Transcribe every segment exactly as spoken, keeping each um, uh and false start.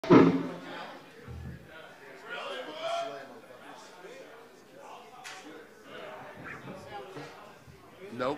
Nope.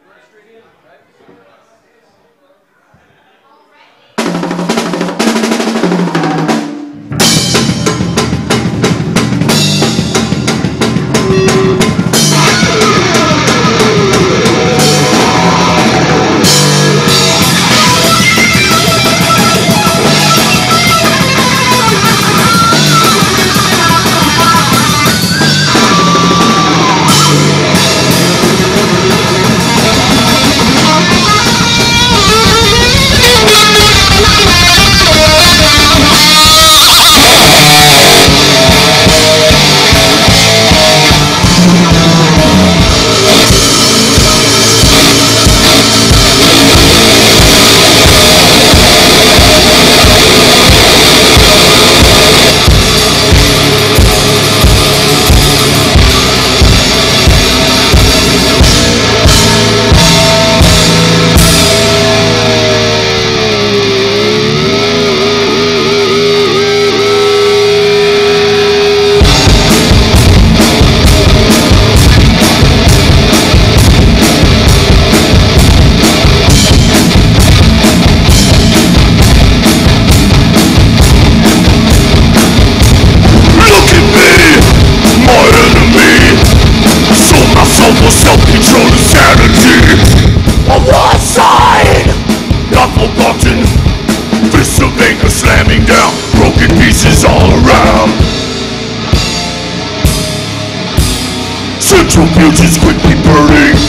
Central future's quickly burning,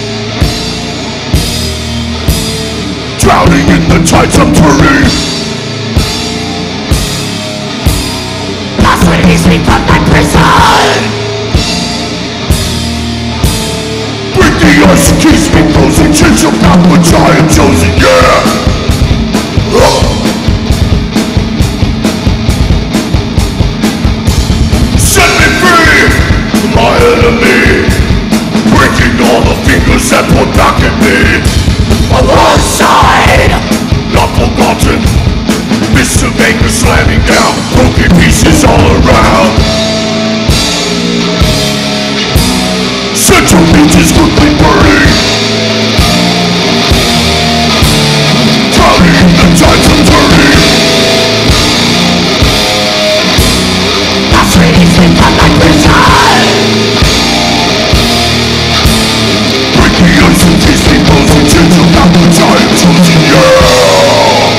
drowning in the tides of turning. Last release me from my prison. Break the ice, keeps me frozen. Change your path, which I am chosen, yeah. uh. Set me free, my enemy, breaking all the fingers that point back at me. Alongside, not forgotten, mists of anger slamming down, broken pieces all around. Central future's quickly burning, drowning in the tides of turning. last release me from my prison. Break the ice and tease me frozen. Change your path, which I am chosen, yeah.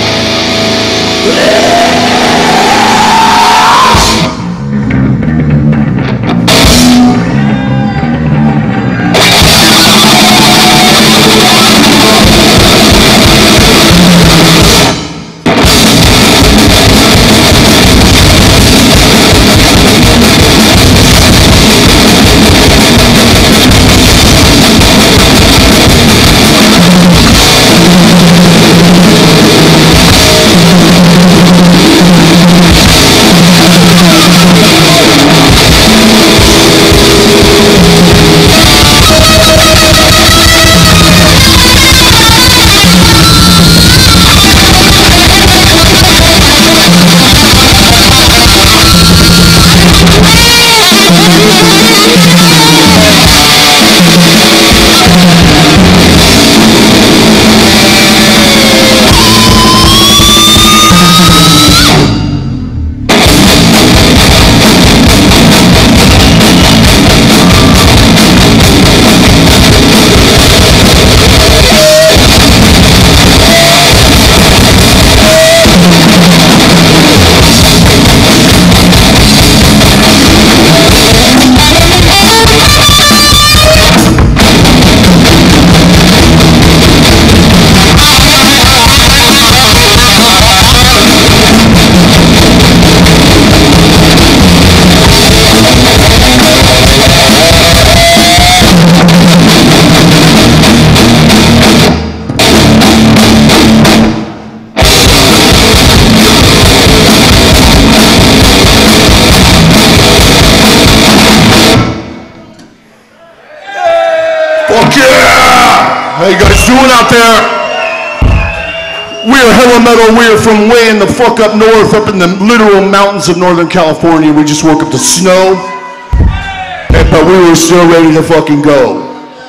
Fuck yeah! How you guys doing out there? We're hella metal. We're from way in the fuck up north, up in the literal mountains of Northern California. We just woke up to snow, and, but we were still ready to fucking go.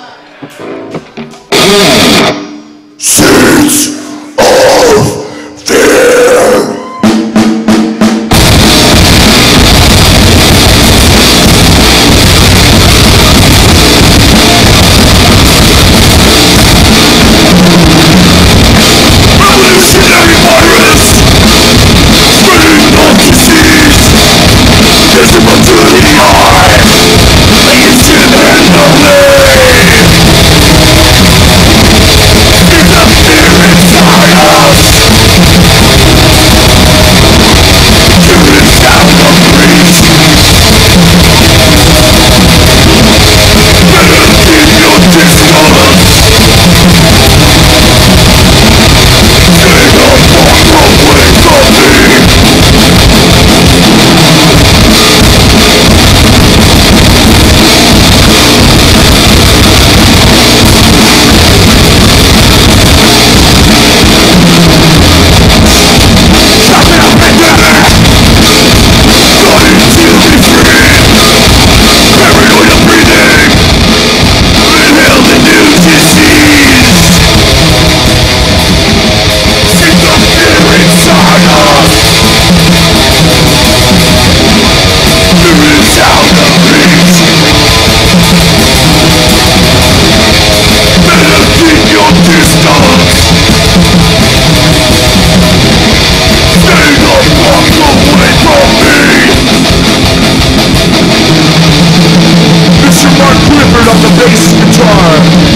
Seeds of fear. Revolutionary virus, spreading on disease. Visible to the eye, lazy and lonely. It's a fear inside us. Shooting down the breach. Better keep your distance. Stay not far away from me. On the bass guitar.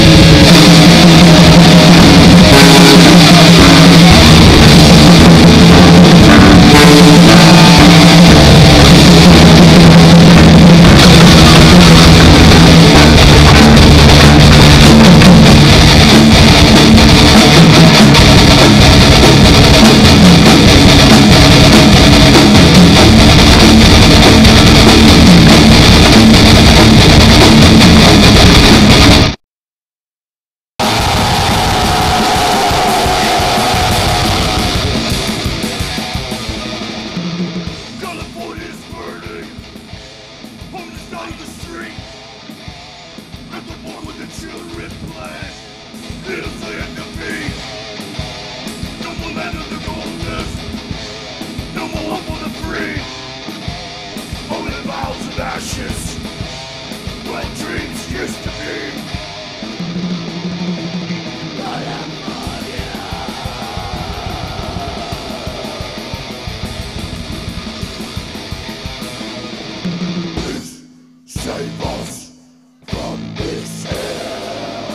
California's burning. Homeless down the street. At the bar with the children play. It'll say at the beat. No more land of the golden. No more hope for the free. Only miles of ashes. Where dreams used to be. Save us from this hell.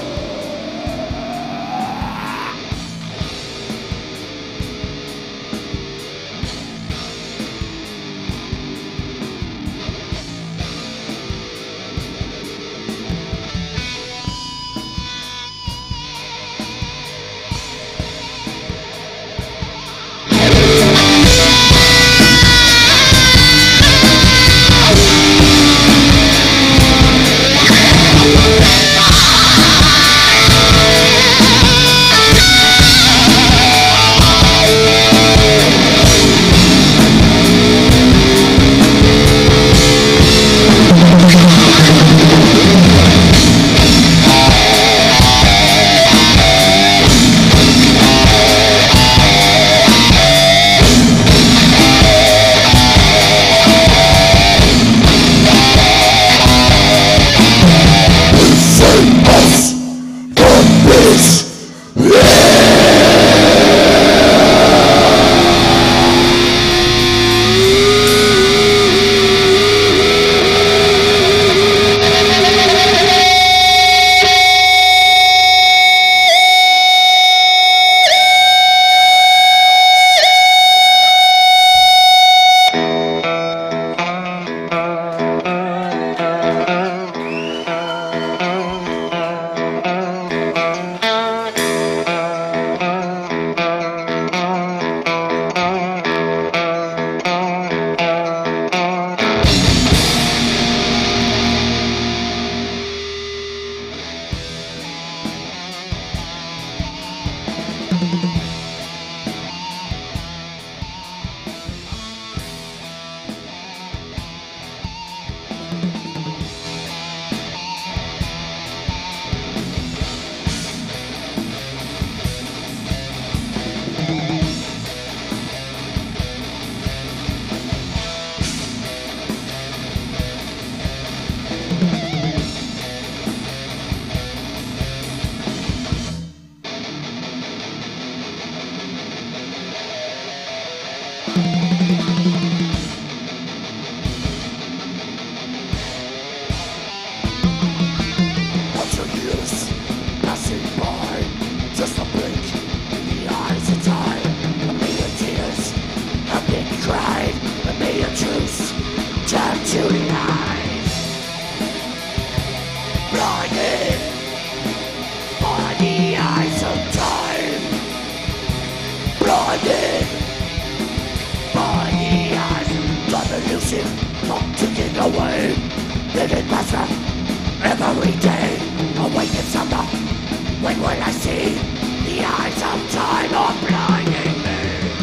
massive clock ticking away. Living faster every day. Awaken summer. When will I see the eyes of time are blinding me?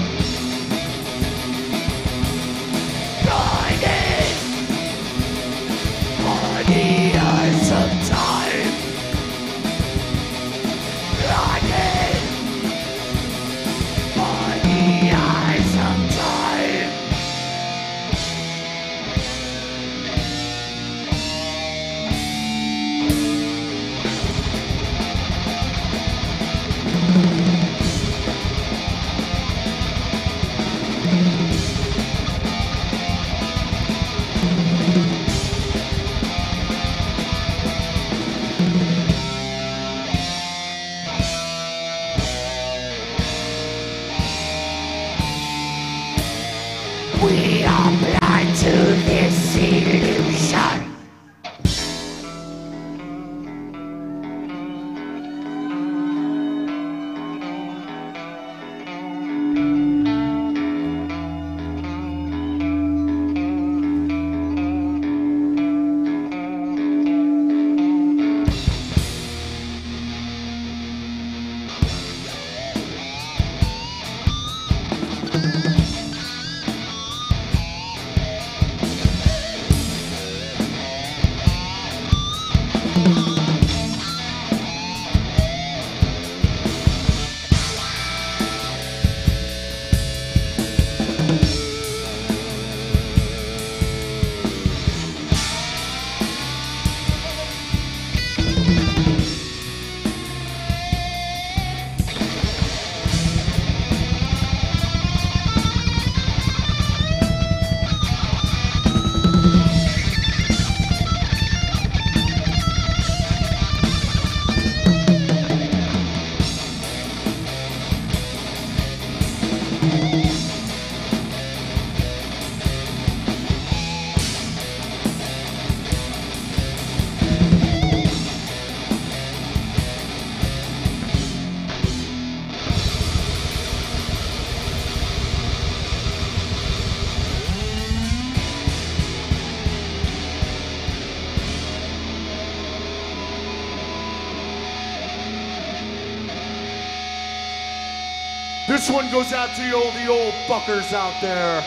Blinded by the eyes of time. Blinded by the eyes of time. We are blind to this illusion. This one goes out to all the old fuckers out there.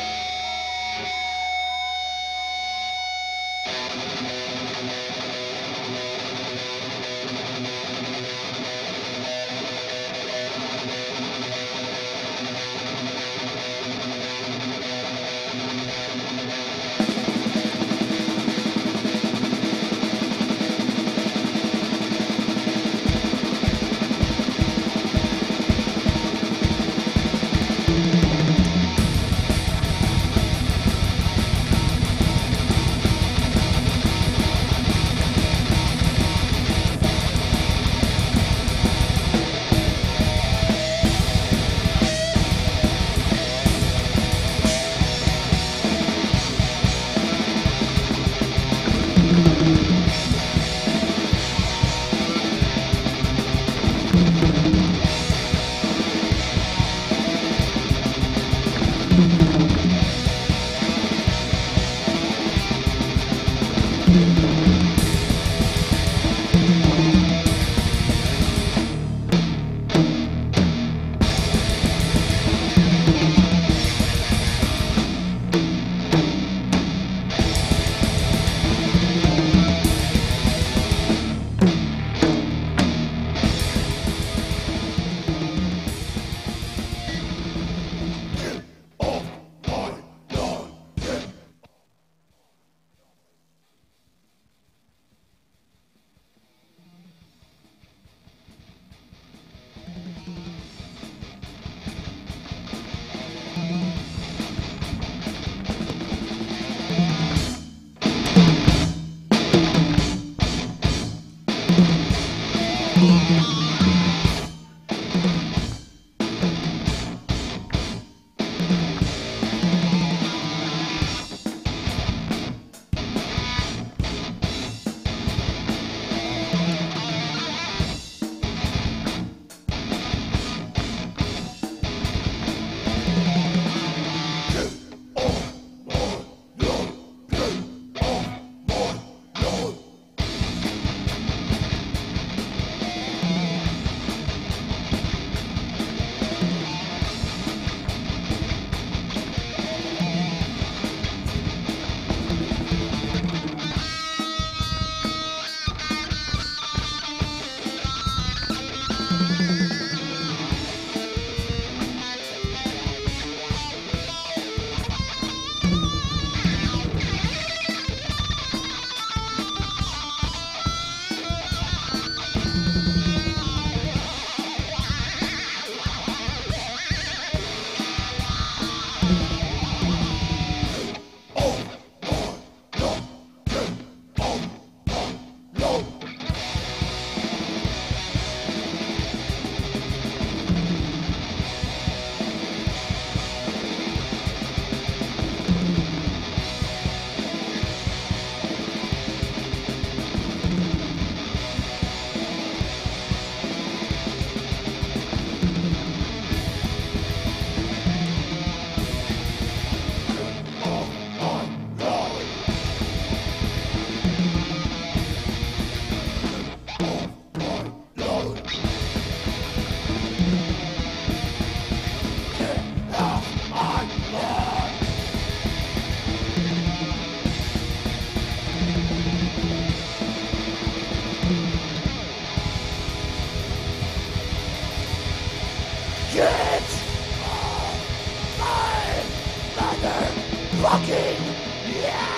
fucking yeah.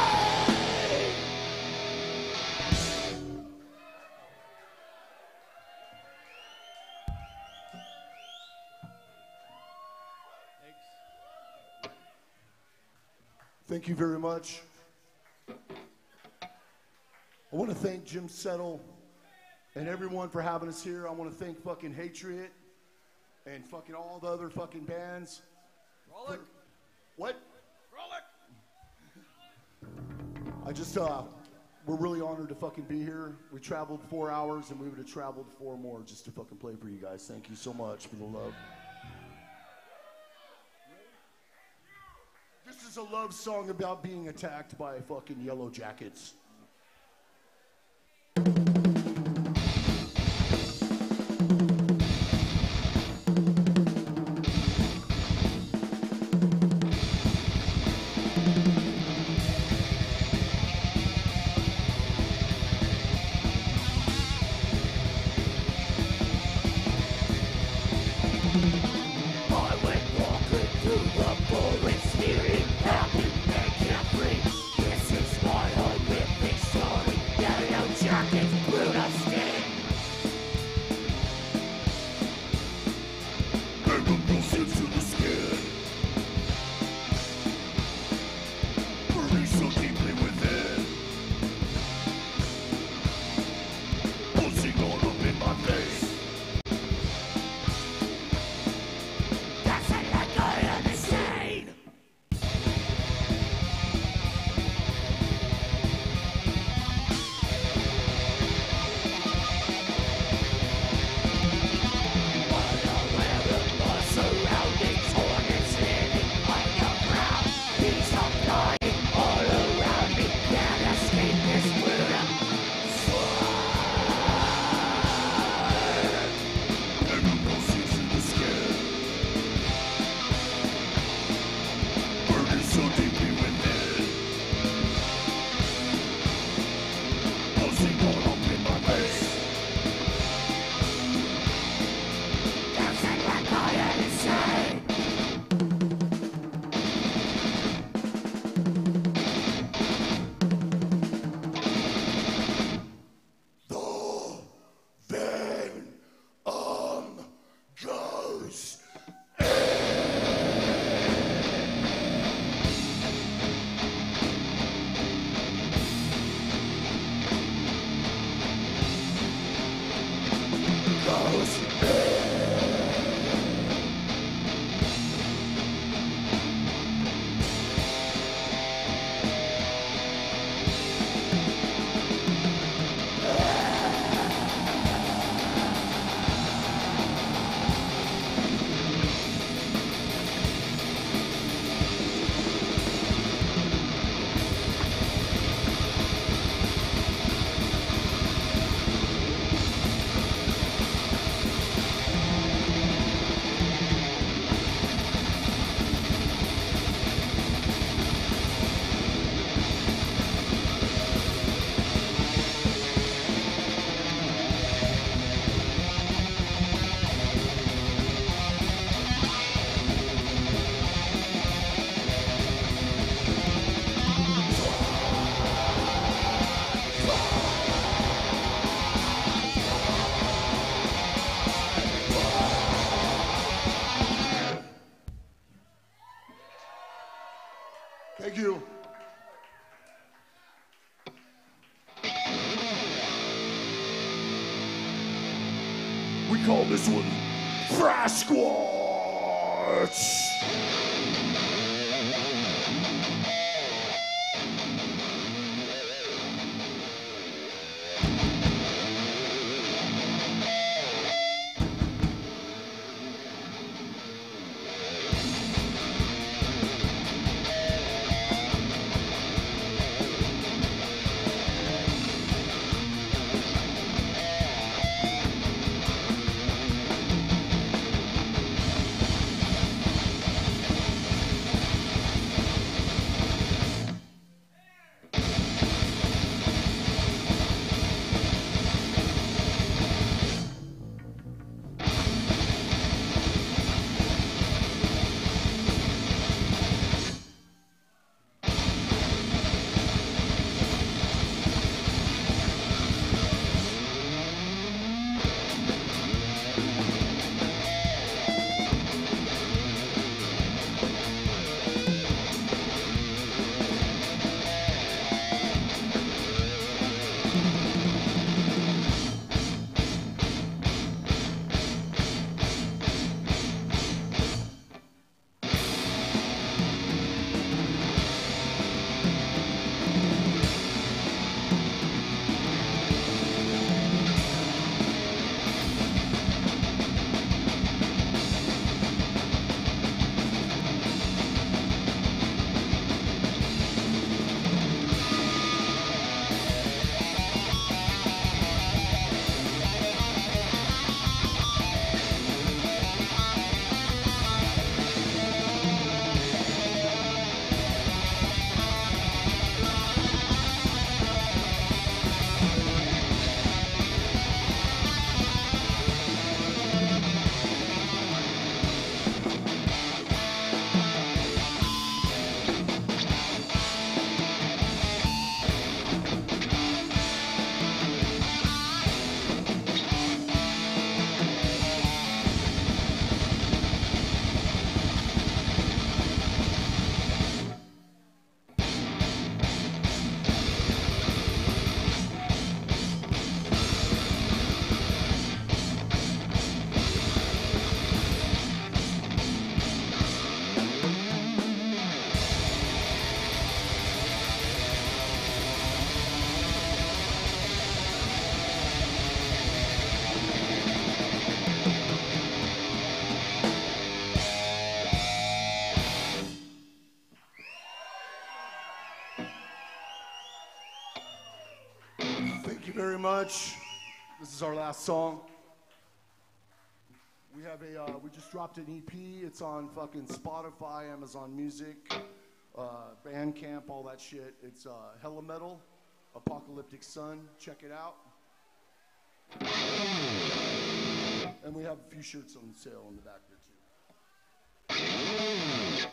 Thank you very much. I want to thank Jim Settle and everyone for having us here. I want to thank fucking Hatred and fucking all the other fucking bands. Frolic. What? Frolic. I just, uh, we're really honored to fucking be here. We traveled four hours and we would have traveled four more just to fucking play for you guys. Thank you so much for the love. This is a love song about being attacked by fucking yellow jackets. Thank you. We call this one Frasquatch. very much. This is our last song. We have a, uh, we just dropped an E P. It's on fucking Spotify, Amazon Music, uh, Bandcamp, all that shit. It's uh, Hella Metal, Apocalyptic Sun. Check it out. And we have a few shirts on sale in the back there too.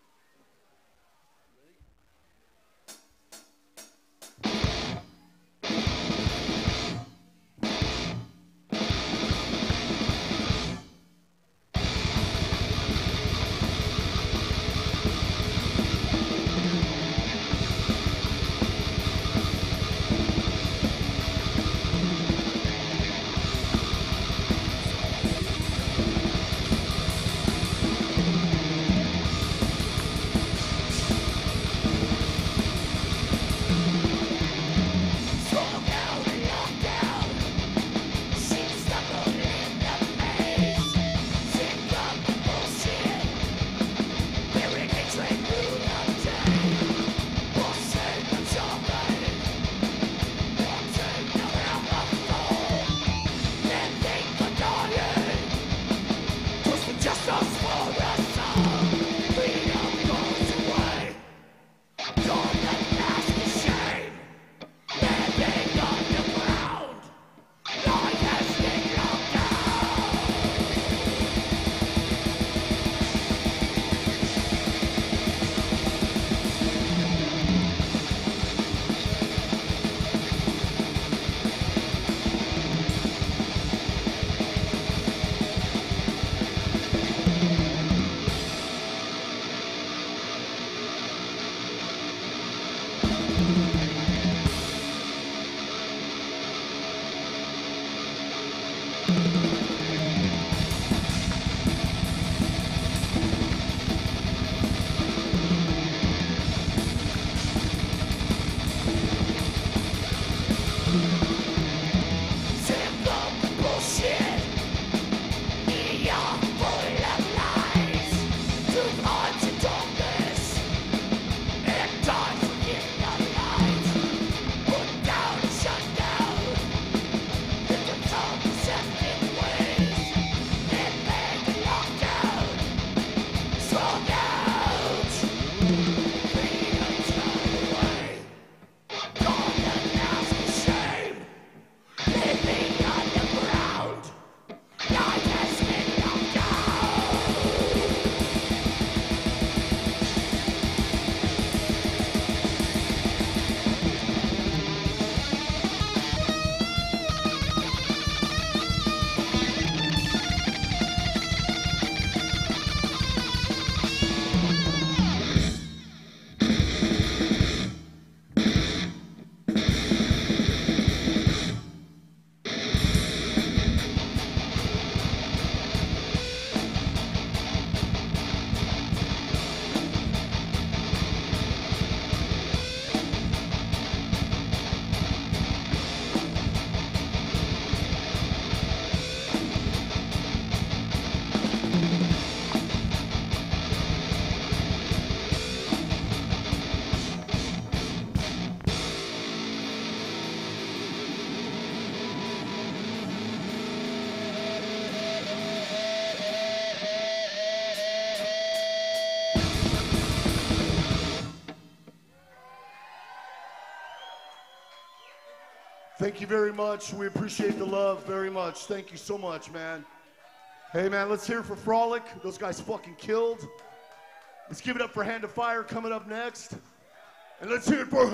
Thank you very much. We appreciate the love very much. Thank you so much, man. Hey, man, let's hear it for Frolic. Those guys fucking killed. Let's give it up for Hand of Fire coming up next. And let's hear it for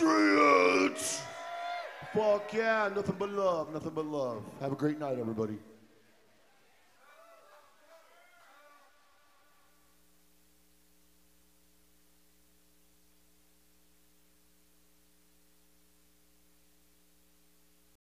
Hatred. Fuck yeah, nothing but love, nothing but love. Have a great night, everybody.